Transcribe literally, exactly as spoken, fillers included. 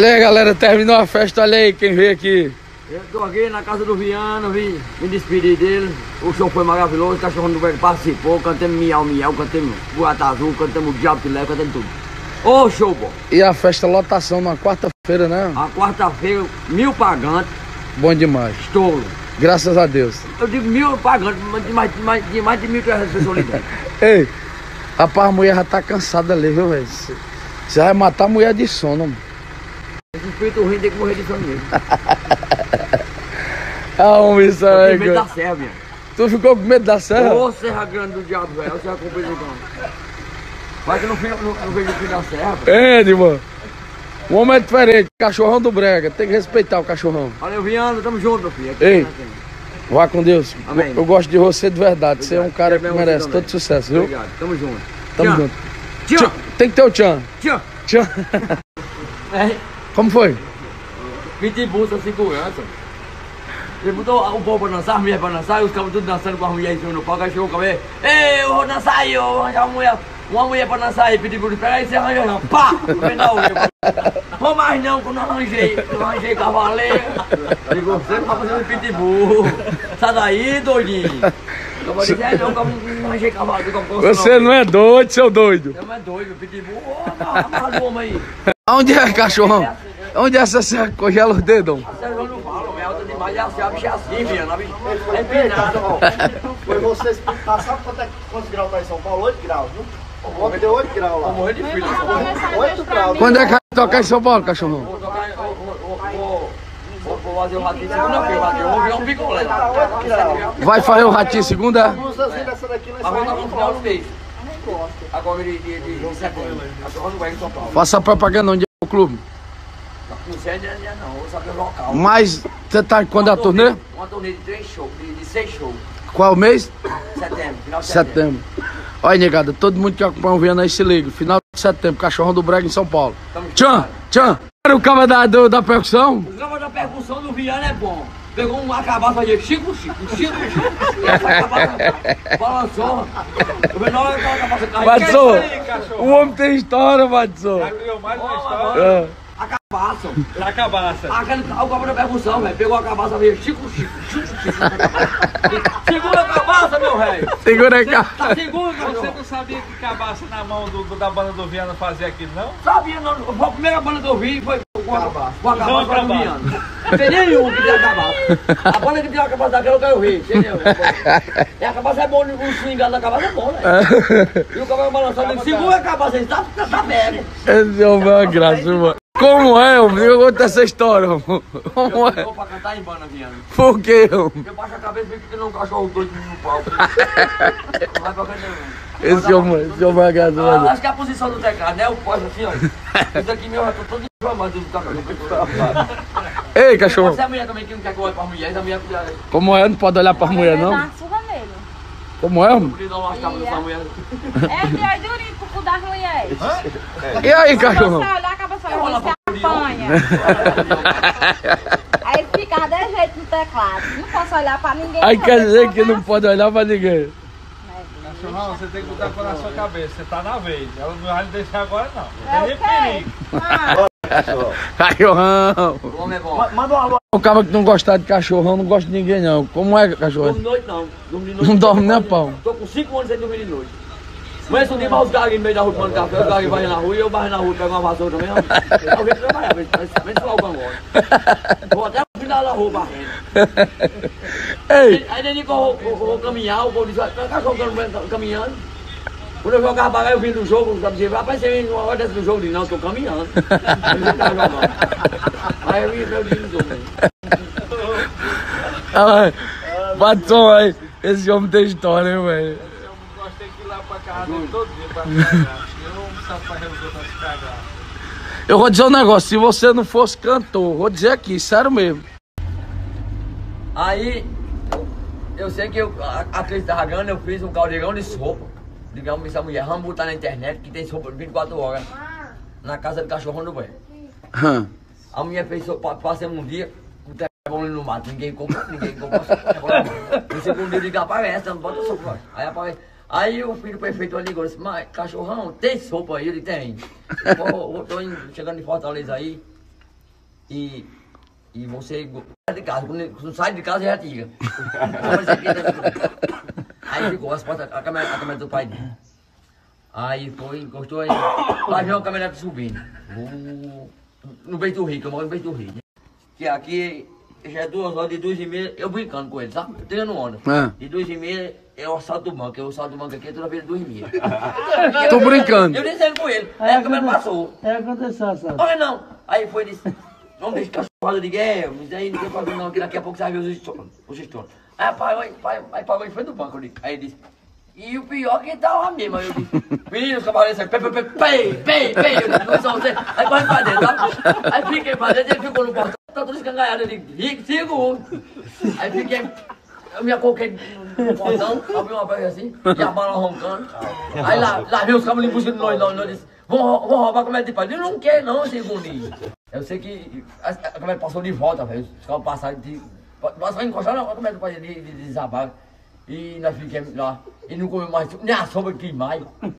Olha aí, galera, terminou a festa, olha aí quem veio aqui. Eu tô aqui na casa do Viano, vim me despedir dele. O show foi maravilhoso, o cachorro do velho participou, cantamos miau miau, cantamos Boata Azul, cantamos o Diabo de Leve, cantamos tudo. Ô, show bom. E a festa lotação na quarta-feira, né? A quarta-feira, mil pagantes. Bom demais. Estouro. Graças a Deus. Eu digo mil pagantes, de mais de, mais, de, mais de mil e trezentas pessoas ali dentro. Ei, rapaz, a mulher já tá cansada ali, viu, velho? Você vai matar a mulher de sono, mano. Esse espírito ruim tem que morrer de sono mesmo. Ah, homem, isso Eu é. tenho medo da serra, minha. Tu ficou com medo da serra? Ô, Serra Grande do Diabo, velho. Você vai cumprir o cão. Vai que não, não, não vejo o fim da serra, velho. É, irmão. O homem é diferente, cachorrão do Brega. Tem que respeitar o cachorrão. Valeu, Viano, tamo junto, meu filho. Aqui Ei, vá com Deus. Amém. Eu gosto de você de verdade. Obrigado. Você é um cara que Eu merece também. todo sucesso, viu? Obrigado, tamo junto. Tamo Tchau. junto. Tchau. Tchan. Tem que ter o tchan. Tchau. Tchan. É, Como foi? pitbull, sua segurança. Ele botou o povo pra dançar, as mulheres pra dançar, e os cabos tudo dançando com as mulheres em cima no palco. Aí chegou o cabelo, ei, eu vou dançar aí, eu vou arranjar uma mulher, uma mulher pra dançar aí, pitbull, espera aí, você arranja não. Pá! Vem dar o Vou mais não, que eu não arranjei, eu não arranjei cavaleiro. Digo, você não tá fazendo pitbull. Sai daí, doidinho. Eu vou dizer, não, que eu não arranjei cavaleiro. Você não é doido, seu doido. Não é doido, pitbull, ó, amarra o homem aí. Onde é, cachorrão? Onde é essa serra que congela os dedos? Você não fala, é alta demais, é assim, a bicha é assim, Viana, a bicha é empinada, ó. Foi você explicar, sabe quanto é, quantos graus tá em São Paulo? oito graus, viu? Ontem deu oito graus lá. Vou morrer de frio, oito graus. Quando é que vai tocar em São Paulo, cachorrão? vou tocar, vou, vou, vou, vou, vou fazer o ratinho segunda-feira, o ratinho, eu vou virar um picolé. Vai fazer o ratinho segunda? A blusazinha dessa daqui nós Mas vou estar no final do saímos. mês. Agora de, de, de, de setembro. A turma não vai em São Paulo. Faça propaganda onde é o clube. Não sei onde é, não, eu só que é local. Mas você tá quando é a turnê? Uma turnê de três shows, de, de seis shows. Qual mês? Setembro, final de setembro. Setembro. Olha, negada, todo mundo que acompanha o Viana aí se liga. Final de setembro, cachorrão do Brega em São Paulo. Tchan, tchan. Era o cara da, do- da percussão? O cara da percussão do Viana é bom. Pegou um acabaço aí, Chico, Chico, Chico, Chico. Essa acabaça balançou. O menor é aquela acabaça caiu. Matson, Que é isso aí, cachorro? o homem tem história, Matson. Criou mais uma Ó, história. É. Acabaço. Da cabaça. Aquele o cabo da percussão, velho. Pegou a cabaça, veio Chico, Chico, Chico, Chico. Segura a cabaça, meu velho. Segura aí, cara. Tá seguro, Você cachorro. não sabia que cabaça na mão do, do- da banda do Viana fazia aquilo, não? Sabia, não. Foi a primeira banda que eu vi, foi com a cabaça. Com a cabaça Não, do Viana. Não tem nenhum que tem a cabaça. A banda que tem a cabaça daquela eu quero ver, entendeu? E a cabaça é bom, o swingado da cabaça é bom, né? E o cabelo balançando, ele segura a cabaça, ele tá, tá, tá velho. Esse homem é uma graça, mano. Como é, homem? Eu conto essa história, homem. Como é? Eu vou pra cantar em banda, Viana. Por quê, homem? Eu baixo a cabeça e fico que não um cachorro doido no palco. Não vai pra cantar, não. Esse homem, esse homem é graça, Ah, mano. acho que é a posição do teclado, né? O pós assim, ó. Isso aqui meu, eu tô todo inflamado do cabelo. Ei, cachorro. Você é a mulher também que não quer que eu olhe pra mulher, a mulher podia. Como é? Não pode olhar pra mulher, Dá não? uma surra nele. Como é, homem? Podia dar umas tapas nessa mulher. É pior durinho pro cu das mulheres. E aí, Se cachorro? você olhar, acaba só olhar você pra apanha. Aí fica de jeito no teclado. Não posso olhar pra ninguém. Aí não, quer tem dizer que não olhar. pode olhar pra ninguém. Cachorrão, você tem que botar a coisa na sua cabeça. Você tá na vez. Ela não vai lhe deixar agora, não. É Não o tem quê? perigo. Ah, Cachorrão. O homem é bom. Manda um alô. O cara que não gostar de cachorrão não gosta de ninguém, não. Como é, Dorme cachorro? de noite não. Dorme de noite. Não dorme nem a pau. Tô com cinco anos sem dormir de noite. Mas um dia vai os caras no meio da rua tomando café, os caras varrem na rua e eu varrem na rua, pego uma vassoura também. ó. Eu vim trabalhar, vem suar o bangote. Vou até o final da rua varrendo. Ei, Aí nem que eu vou, eu vou caminhar, o povo diz, vai cachorro caminhando. Quando eu jogava bagagem, eu vim do jogo, o cara dizia, vai aparecer uma hora dessa do jogo, eu disse, não, eu tô caminhando. Eu não tava jogando. Aí eu vim, eu vim do jogo. ai, Matson, aí. Esse homem tem história, hein, velho? Eu não gostei de ir lá pra casa dele todo dia pra me cagar. Eu não sabe pra resolver pra se cagar. Eu vou dizer um negócio, se você não fosse cantor, vou dizer aqui, sério mesmo. Aí, eu sei que eu, a a atriz tava grande, eu fiz um caldeirão de sopa. Digamos, essa mulher, vamos botar na internet que tem sopa vinte e quatro horas. Na casa do cachorrão do banho. Hum. A mulher fez sopa, passamos um dia, o telefone no mato, ninguém comprou, ninguém comprou sopa. No segundo dia, liga, aparece, não bota sopa. Aí aparece. Aí o filho do prefeito ligou e disse, mas cachorrão, tem sopa aí? Ele tem. Eu tô indo, chegando em Fortaleza aí. E, e você sai de casa, quando sai de casa já tira. Aí ficou as portas, a câmera, a câmera do pai dele. Aí foi, encostou aí, lá veio a caminhonete subindo. Uh, no Beijo do Rio, que eu moro no Beijo do Rio. Né? Que aqui já é duas horas, de duas e meia, eu brincando com ele, sabe? Tirando onda. É. De duas e meia é o assalto do banco, eu assalto do banco aqui toda vez de duas e meia. Tô brincando. Eu nem sei com ele, aí a câmera passou. É, aconteceu, sabe? Olha não, aí foi disse, vamos deixar cachorrada de guerra, mas aí não tem fazer não, que daqui a pouco você vai ver os estouros. Os estouros. Aí pagou, pai, aí pagou em frente do banco, aí disse. E o pior é que tá lá mesmo, aí eu disse, menino, os cavaleiros saem, pei, pei, pei, pei, pei, eu disse, não são você, aí corre pra dentro, tá? Aí fiquei pra dentro, ele ficou no portão, tá tudo escangalhado, eu digo, seguro. Aí fiquei, eu me acoloquei no portão, abri uma perna assim, e a bala roncando. Aí lá, lá veio os cavaleiros buscando nós, nós, nós disse, vão, vão roubar como é de pai. Eu não quero não, segundinho. Eu sei que a, a câmera passou de volta, velho, os caras passaram de, passaram encostaram na câmera de, de, de desabar. E nós ficamos lá, e não comeu mais, nem a sombra que mais.